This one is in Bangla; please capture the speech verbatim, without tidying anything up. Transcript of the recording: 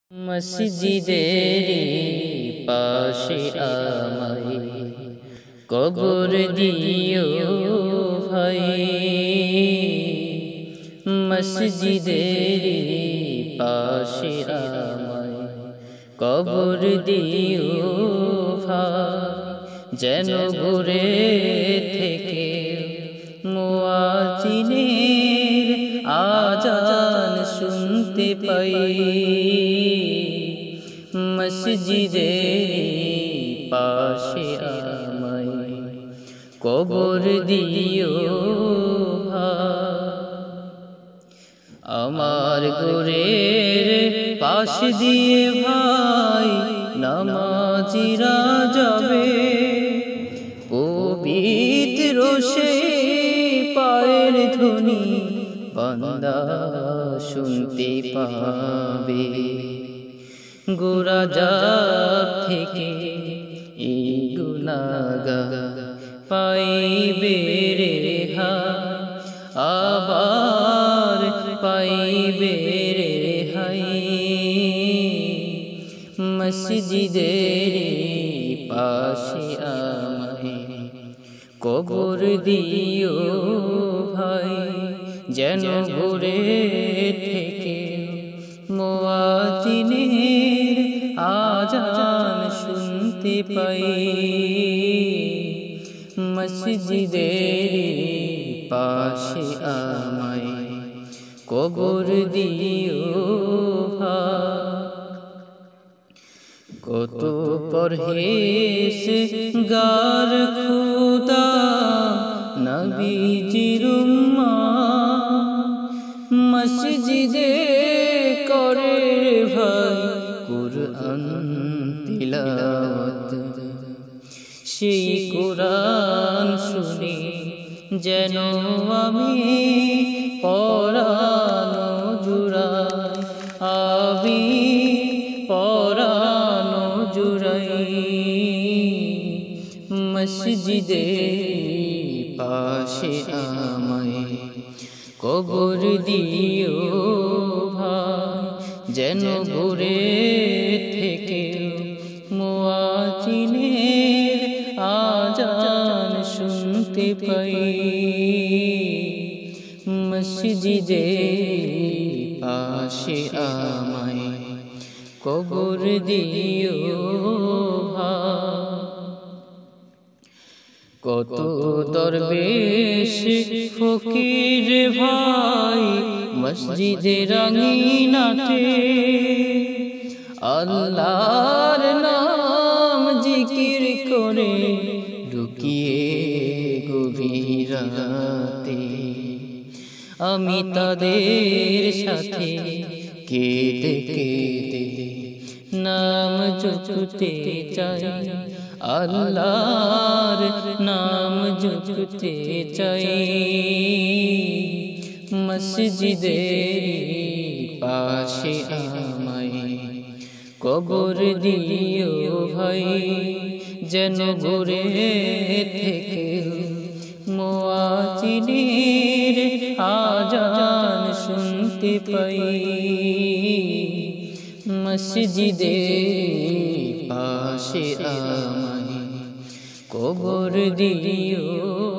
মসজিদের পাশে আমায় কবর দিও ভাই। মসজিদের পাশে আমায় কবর দিও ভাই, যেন ঘুরে থেকে মুয়াজ্জিনের আযান শুনতে পাই। মসজিদের পাশে আমায় কবর দিও ভাই। আমার ঘরের পাশ দিয়ে ভাই নামাজিরা যাবে, পবিত্র সেই পায়ের ধ্বনি বান্দা শুনতে পাবে। গুনাহগার থেকে এই গুনাহগার পাইবে রেহাই, আবার পাইবে রেহাই। মসজিদের পাশে আমায় কবর দিও ভাই, যেন ঘুরে থেকে মুয়াজ্জিনের আযান শুনতে পাই। মসজিদের পাশে আমায় কবর দিও ভাই। কত পরহেজগার খোদা নবীজির উম্মত, মসজিদে করে ভাই কুরআন তিলাওয়াত। সেই কুরআন শুনে যেন আমি পরানো জুড়াই, আমি পরানো জুড়াই। মসজিদের পাশে আমায় কবর দিও ভাই, যেন ঘুরে থেকে মুয়াজ্জিনের আযান শুনতে পাই। মসজিদের পাশে আমায় কবর দিও ভাই। কত দরবেশ ফকির ভাই মসজিদের আঙিনাতে আল্লাহর নাম জিকির করে লুকিয়ে গভীর রাতে। আমি তাদের সাথে কেঁদে কেঁদে নাম জপতে চাই, আল্লাহর নাম জপতে চাই। মসজিদের পাশে আমায় কবর দিও ভাই, যেন ঘুরে থেকে মুয়াজ্জিনের আযান শুনতে পাই। মসজিদের পাশে আমায় কবর দিও।